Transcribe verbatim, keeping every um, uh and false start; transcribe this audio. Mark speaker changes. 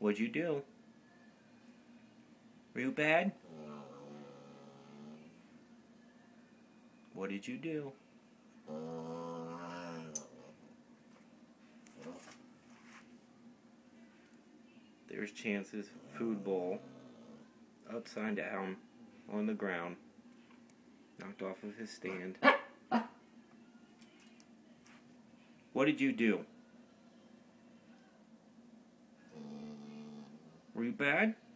Speaker 1: What'd you do? Were you bad? What did you do? There's Chance's food bowl, upside down, on the ground, knocked off of his stand. What did you do? Were you bad?